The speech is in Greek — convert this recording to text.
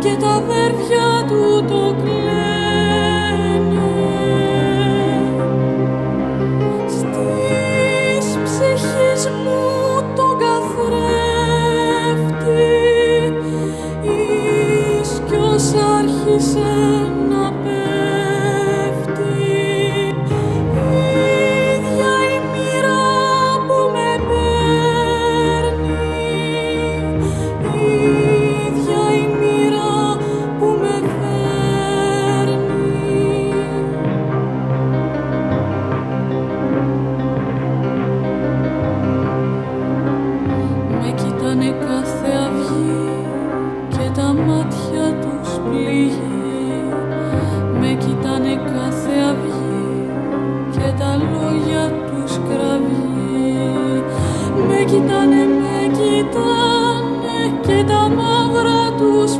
και τα αδέρφια του το κλαίνε. Στις ψυχής μου τον καθρέφτη ίσκιος άρχισε να πέφτει. Ίδια η μοίρα που με παίρνει, ίδια η μοίρα που με φέρνει. Με κοιτάνε κάθε αυγή και τα μάτια τους πληγή. Με κοιτάνε κάθε αυγή και τα λόγια τους κραυγή. Με κοιτάνε και τα μαύρα τους